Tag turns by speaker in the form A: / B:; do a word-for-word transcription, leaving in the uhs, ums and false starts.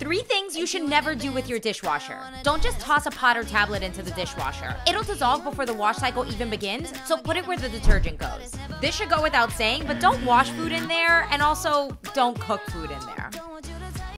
A: Three things you should never do with your dishwasher. Don't just toss a pot or tablet into the dishwasher. It'll dissolve before the wash cycle even begins, so put it where the detergent goes. This should go without saying, but don't wash food in there, and also don't cook food in there.